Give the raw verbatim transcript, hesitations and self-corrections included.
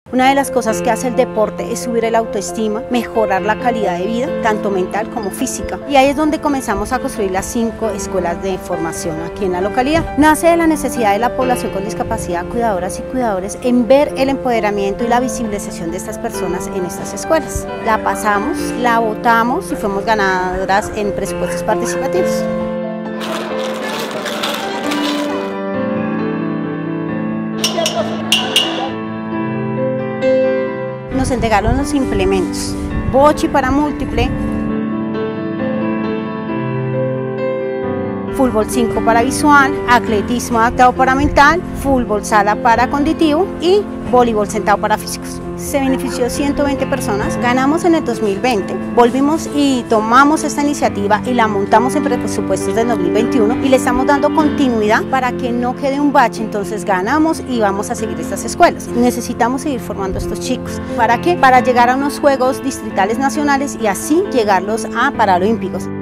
Una de las cosas que hace el deporte es subir el autoestima, mejorar la calidad de vida, tanto mental como física. Y ahí es donde comenzamos a construir las cinco escuelas de formación aquí en la localidad. Nace de la necesidad de la población con discapacidad, cuidadoras y cuidadores, en ver el empoderamiento y la visibilización de estas personas en estas escuelas. La pasamos, la votamos y fuimos ganadoras en presupuestos participativos. Nos entregaron los implementos, bochi para múltiple, fútbol cinco para visual, atletismo adaptado para mental, fútbol sala para cognitivo y voleibol sentado para físicos. Se benefició ciento veinte personas, ganamos en el dos mil veinte, volvimos y tomamos esta iniciativa y la montamos en presupuestos del dos mil veintiuno y le estamos dando continuidad para que no quede un bache. Entonces ganamos y vamos a seguir estas escuelas. Necesitamos seguir formando a estos chicos. ¿Para qué? Para llegar a unos Juegos Distritales Nacionales y así llegarlos a Paralímpicos.